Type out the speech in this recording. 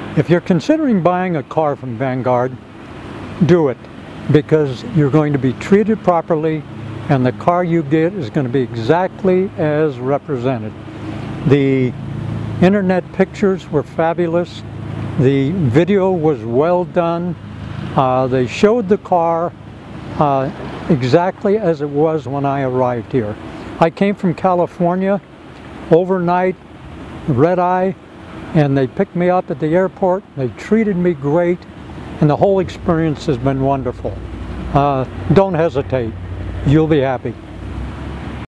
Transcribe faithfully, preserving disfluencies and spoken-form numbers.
If you're considering buying a car from Vanguard, do it, because you're going to be treated properly and the car you get is going to be exactly as represented. The internet pictures were fabulous. The video was well done. Uh, they showed the car uh, exactly as it was when I arrived here. I came from California overnight, red eye, and they picked me up at the airport. They treated me great, and the whole experience has been wonderful. Uh, don't hesitate. You'll be happy.